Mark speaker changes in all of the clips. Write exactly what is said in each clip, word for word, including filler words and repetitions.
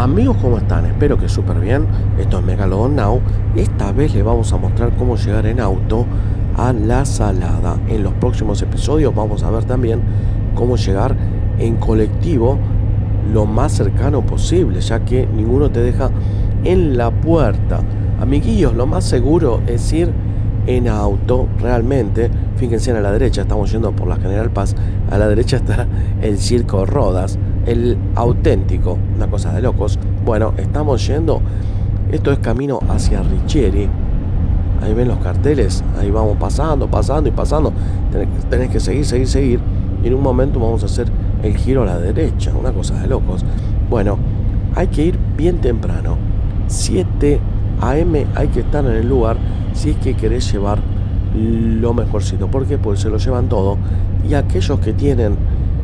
Speaker 1: Amigos, ¿cómo están? Espero que súper bien. Esto es Megalodon Now. Esta vez les vamos a mostrar cómo llegar en auto a La Salada. En los próximos episodios vamos a ver también cómo llegar en colectivo lo más cercano posible, ya que ninguno te deja en la puerta. Amiguillos, lo más seguro es ir en auto, realmente. Fíjense a la derecha, estamos yendo por la General Paz. A la derecha está el Circo Rodas, el auténtico, una cosa de locos. Bueno, estamos yendo, esto es camino hacia Richieri. Ahí ven los carteles, ahí vamos pasando, pasando y pasando. Tenés, tenés que seguir, seguir, seguir. Y en un momento vamos a hacer el giro a la derecha, una cosa de locos. Bueno, hay que ir bien temprano, siete a eme hay que estar en el lugar si es que querés llevar lo mejorcito. ¿Por qué? Pues se lo llevan todo. Y aquellos que tienen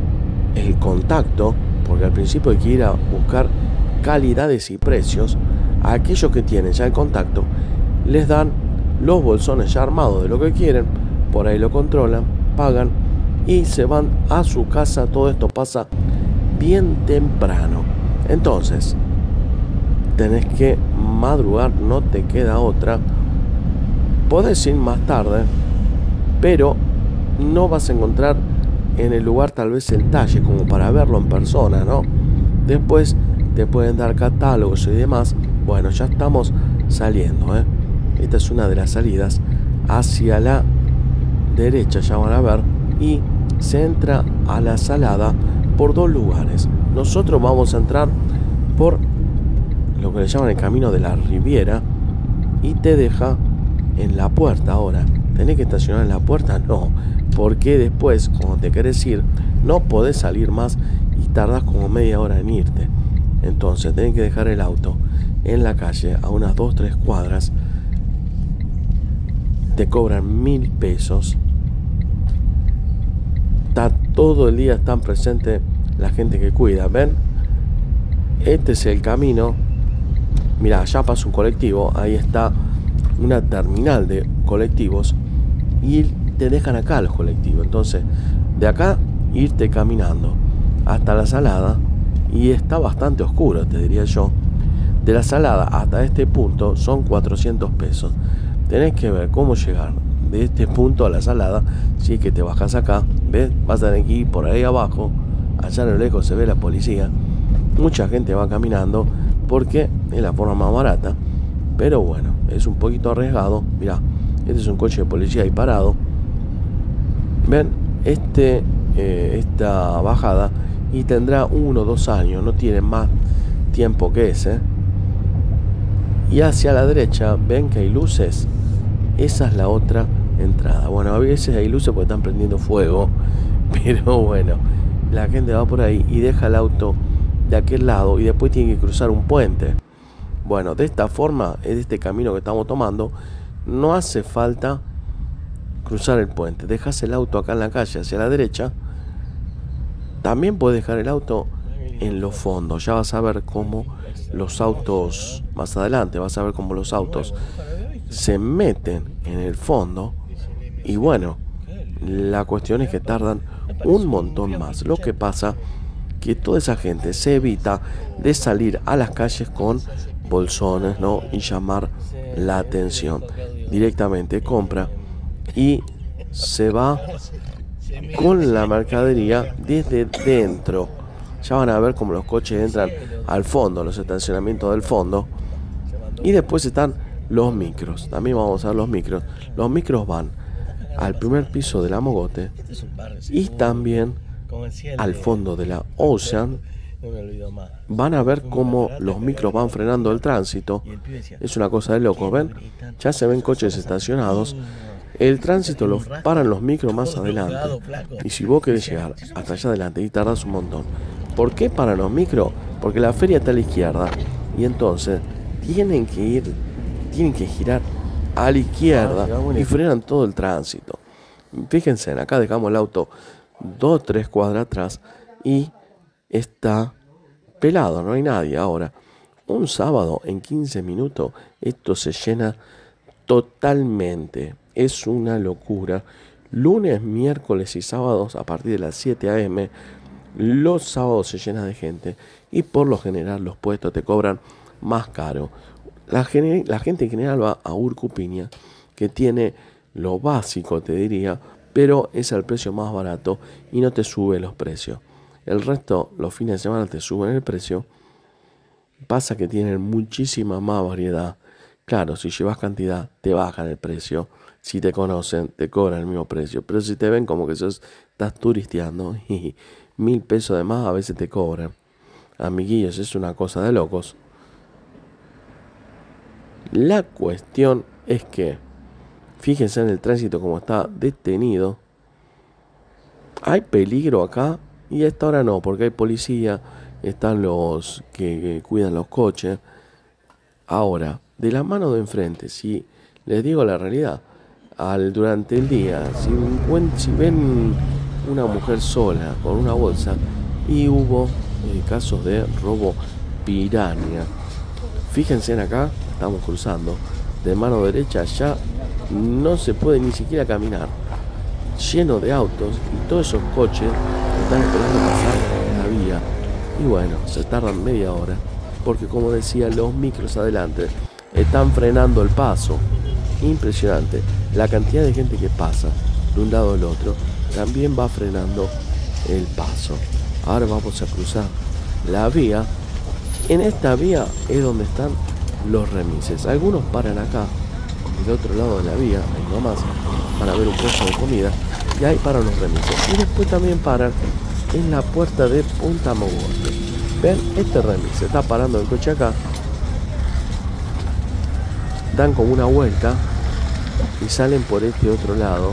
Speaker 1: el contacto, porque al principio hay que ir a buscar calidades y precios, a aquellos que tienen ya el contacto les dan los bolsones ya armados de lo que quieren, por ahí lo controlan, pagan y se van a su casa. Todo esto pasa bien temprano, entonces tenés que madrugar, no te queda otra. Podés ir más tarde, pero no vas a encontrar en el lugar tal vez el talle como para verlo en persona, ¿no? Después te pueden dar catálogos y demás. Bueno, ya estamos saliendo, ¿eh? Esta es una de las salidas hacia la derecha, ya van a ver, y se entra a La Salada por dos lugares. Nosotros vamos a entrar por lo que le llaman el camino de la Riviera y te deja en la puerta. Ahora, ¿tenés que estacionar en la puerta? No, porque después, cuando te querés ir, no podés salir más y tardás como media hora en irte. Entonces, tenés que dejar el auto en la calle a unas dos tres cuadras. Te cobran mil pesos. Está todo el día, están presentes la gente que cuida. ¿Ven? Este es el camino. Mirá, ya pasa un colectivo. Ahí está una terminal de colectivos y te dejan acá los colectivos. Entonces, de acá irte caminando hasta La Salada, y está bastante oscuro, te diría yo. De La Salada hasta este punto son cuatrocientos pesos. Tenés que ver cómo llegar de este punto a La Salada. Si es que te bajas acá, ¿ves? Vas a tener que ir por ahí abajo. Allá a lo lejos se ve la policía. Mucha gente va caminando porque es la forma más barata. Pero bueno, es un poquito arriesgado. Mirá, este es un coche de policía ahí parado. Ven, este, eh, esta bajada, y tendrá uno o dos años, no tiene más tiempo que ese. Y hacia la derecha, ven que hay luces. Esa es la otra entrada. Bueno, a veces hay luces porque están prendiendo fuego. Pero bueno, la gente va por ahí y deja el auto de aquel lado y después tiene que cruzar un puente. Bueno, de esta forma, es de este camino que estamos tomando, no hace falta cruzar el puente. Dejas el auto acá en la calle hacia la derecha. También puedes dejar el auto en los fondos. Ya vas a ver cómo los autos, más adelante vas a ver cómo los autos se meten en el fondo. Y bueno, la cuestión es que tardan un montón más. Lo que pasa que toda esa gente se evita de salir a las calles con bolsones, ¿no? Y llamar la atención. Directamente compra y se va con la mercadería desde dentro. Ya van a ver cómo los coches entran al fondo, los estacionamientos del fondo. Y después están los micros. También vamos a ver los micros. Los micros van al primer piso de la Mogote y también al fondo de la Ocean. Van a ver cómo los micros van frenando el tránsito. Es una cosa de locos, ¿ven? Ya se ven coches estacionados. El tránsito lo paran los micros más adelante. Y si vos querés llegar hasta allá adelante y tardás un montón. ¿Por qué paran los micros? Porque la feria está a la izquierda. Y entonces tienen que ir, tienen que girar a la izquierda y frenan todo el tránsito. Fíjense, acá dejamos el auto dos, tres cuadras atrás y está pelado, no hay nadie. Ahora, un sábado en quince minutos, esto se llena totalmente. Es una locura. Lunes, miércoles y sábados a partir de las siete a eme los sábados se llena de gente y por lo general los puestos te cobran más caro. La, la gente en general va a Urcupiña, que tiene lo básico, te diría, pero es el precio más barato y no te sube los precios. El resto, los fines de semana te suben el precio. Pasa que tienen muchísima más variedad. Claro, si llevas cantidad, te bajan el precio. Si te conocen, te cobran el mismo precio. Pero si te ven como que sos, estás turisteando y mil pesos de más a veces te cobran. Amiguillos, es una cosa de locos. La cuestión es que, fíjense en el tránsito como está detenido. Hay peligro acá y a esta hora no, porque hay policía, están los que, que cuidan los coches. Ahora, de la mano de enfrente, si les digo la realidad, al, durante el día, si, si ven una mujer sola con una bolsa, y hubo eh, casos de robo piranha. Fíjense en acá, estamos cruzando, de mano derecha ya no se puede ni siquiera caminar, lleno de autos y todos esos coches están esperando pasar la vía. Y bueno, se tardan media hora, porque como decía, los micros adelante están frenando el paso. Impresionante, la cantidad de gente que pasa de un lado al otro también va frenando el paso. Ahora vamos a cruzar la vía. En esta vía es donde están los remises. Algunos paran acá, del otro lado de la vía, ahí nomás, para ver un puesto de comida, y ahí paran los remises. Y después también paran en la puerta de Punta Mogote. Ven, este remis está parando el coche acá, dan como una vuelta y salen por este otro lado.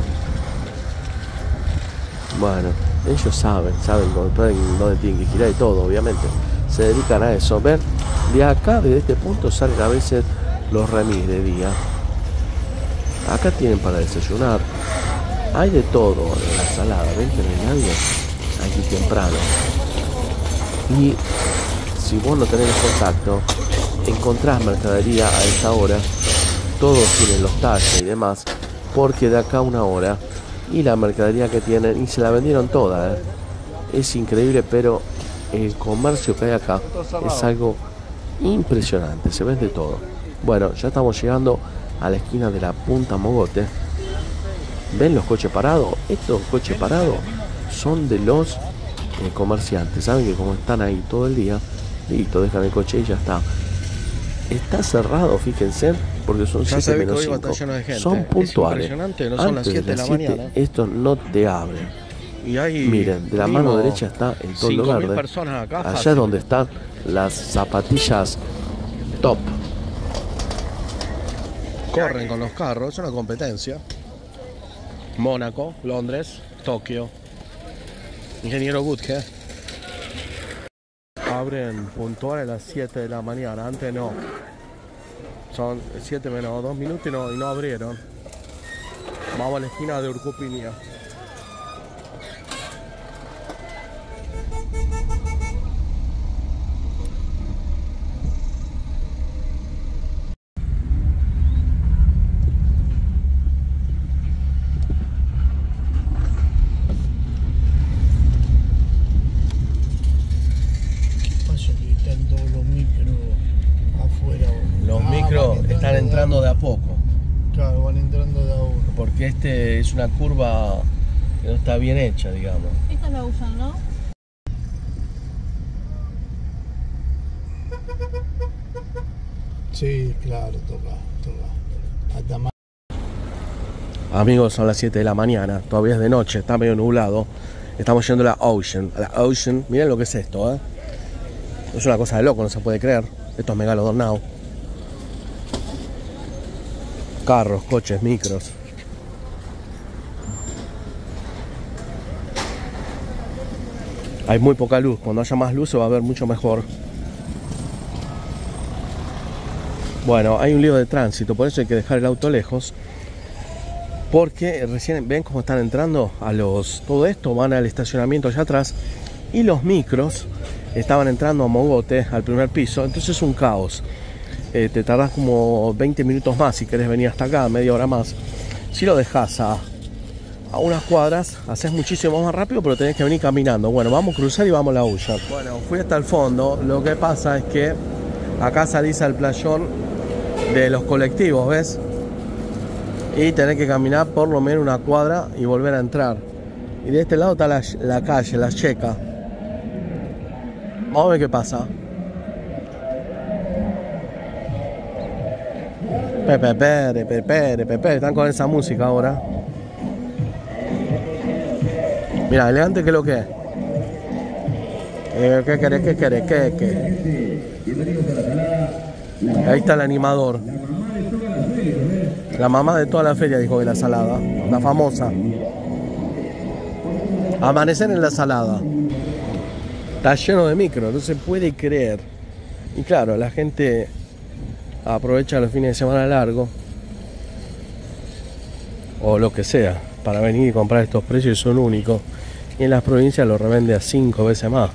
Speaker 1: Bueno, ellos saben, saben dónde tienen que girar y todo, obviamente. Se dedican a eso. Ven, de acá, desde este punto, salen a veces los remis de día. Acá tienen para desayunar. Hay de todo en la salada. Ven que no hay nadie aquí temprano. Y si vos no tenés contacto, encontrás mercadería a esta hora. Todos tienen los talles y demás, porque de acá a una hora, y la mercadería que tienen, y se la vendieron toda, ¿eh? Es increíble, pero el comercio que hay acá es algo impresionante, se vende todo. Bueno, ya estamos llegando a la esquina de la Punta Mogote. ¿Ven los coches parados? Estos coches parados son de los eh, comerciantes. Saben que como están ahí todo el día, listo, dejan el coche y ya está. Está cerrado, fíjense, porque son siete menos cinco. Son puntuales. No son las siete de la mañana. Estos no te abren. Y hay, miren, de la mano derecha está el toldo verde. Acá, allá fácil. Es donde están las zapatillas top.
Speaker 2: Corren con los carros, es una competencia. Mónaco, Londres, Tokio. Ingeniero Gutke. Abren puntual a las siete de la mañana, antes no. Son siete menos dos minutos y no, y no abrieron. Vamos a la esquina de Urcupiña. Están entrando de a poco.
Speaker 3: Claro, van entrando de a uno.
Speaker 2: Porque este es una curva que no está bien hecha, digamos.
Speaker 4: Esta la usan, ¿no?
Speaker 3: Sí, claro, toca, toca. Hasta más.
Speaker 2: Amigos, son las siete de la mañana, todavía es de noche, está medio nublado. Estamos yendo a la Ocean, a la Ocean. Miren lo que es esto, ¿eh? Es una cosa de loco, no se puede creer. Esto es Megalodon Now. Carros, coches, micros. Hay muy poca luz. Cuando haya más luz se va a ver mucho mejor. Bueno, hay un lío de tránsito, por eso hay que dejar el auto lejos. Porque recién ven cómo están entrando a los... Todo esto van al estacionamiento allá atrás. Y los micros estaban entrando a Mogote, al primer piso. Entonces es un caos. Eh, te tardás como veinte minutos más si querés venir hasta acá, media hora más. Si lo dejas a a unas cuadras, haces muchísimo más rápido, pero tenés que venir caminando. Bueno, vamos a cruzar y vamos a la Ulla. Bueno, fui hasta el fondo. Lo que pasa es que acá salís al playón de los colectivos, ¿ves? Y tenés que caminar por lo menos una cuadra y volver a entrar. Y de este lado está la, la calle, la Checa. Vamos a ver qué pasa. Pepe, pere, pepe, pepe, están con esa música ahora. Mira, elegante que lo que es. Eh, ¿Qué querés? ¿Qué querés? ¿Qué, qué? Ahí está el animador. La mamá de toda la feria, dijo, de la salada. La famosa. Amanecer en la salada. Está lleno de micro, no se puede creer. Y claro, la gente aprovecha los fines de semana largo o lo que sea para venir y comprar estos precios, son únicos. Y en las provincias lo revende a cinco veces más.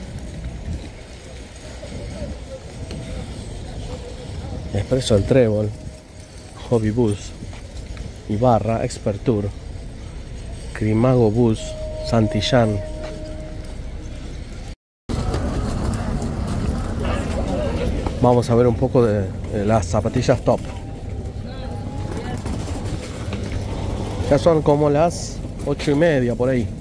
Speaker 2: Expreso el Trébol, Hobby Bus, Ibarra, Expert Tour, Crimago Bus, Santillán. Vamos a ver un poco de, de las zapatillas top. Ya son como las ocho y media por ahí.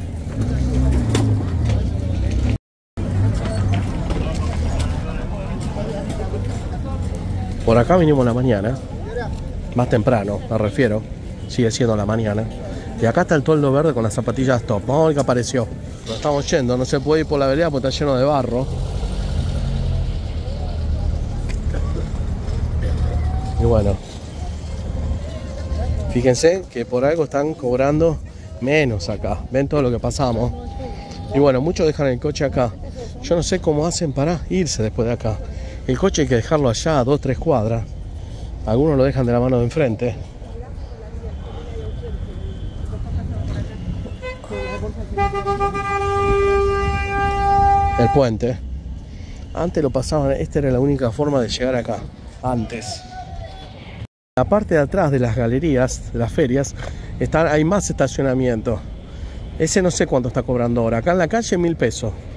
Speaker 2: Por acá vinimos la mañana, más temprano, me refiero, sigue siendo la mañana. Y acá está el toldo verde con las zapatillas top. Vamos a ver qué apareció. Nos estamos yendo, no se puede ir por la vereda porque está lleno de barro. Y bueno, fíjense que por algo están cobrando menos acá. Ven todo lo que pasamos. Y bueno, muchos dejan el coche acá. Yo no sé cómo hacen para irse después de acá. El coche hay que dejarlo allá a dos, tres cuadras. Algunos lo dejan de la mano de enfrente. El puente. Antes lo pasaban, esta era la única forma de llegar acá. Antes. La parte de atrás de las galerías, de las ferias, están, hay más estacionamiento. Ese no sé cuánto está cobrando ahora. Acá en la calle mil pesos.